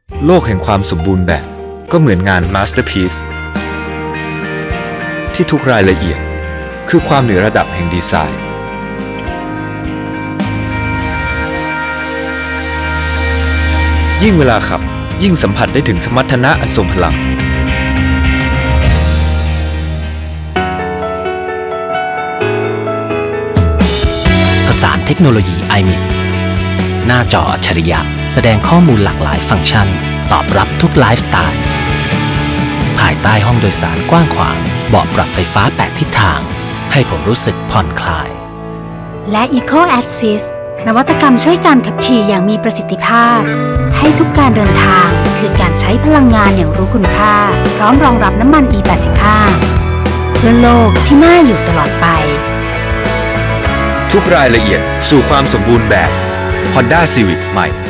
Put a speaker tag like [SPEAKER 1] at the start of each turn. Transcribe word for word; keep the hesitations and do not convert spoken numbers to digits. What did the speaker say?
[SPEAKER 1] โลกแห่งความสมบูรณ์แบบก็เหมือนงานมาสเตอร์พีซที่ทุกรายละเอียดคือความเหนือระดับแห่งดีไซน์ยิ่งเวลาขับยิ่งสัมผัสได้ถึงสมรรถนะอันทรงพลัง
[SPEAKER 2] ผสานเทคโนโลยี ไอ เอ็ม ไอ หน้าจออัจฉริยะแสดงข้อมูลหลากหลายฟังก์ชันตอบรับทุกไลฟ์สไตล์ภายใต้ห้องโดยสารกว้างขวางเบาะปรับไฟฟ้าแปดทิศทางให้ผมรู้สึกผ่อนคลาย
[SPEAKER 3] และ Eco Assist นวัตกรรมช่วยการขับขี่อย่างมีประสิทธิภาพให้ทุกการเดินทางคือการใช้พลังงานอย่างรู้คุณค่าพร้อมรองรับน้ำมัน อี แปดสิบห้า เพื่อโลกที่น่าอยู่ตลอดไป
[SPEAKER 1] ทุกรายละเอียดสู่ความสมบูรณ์แบบ Honda Civic ใหม่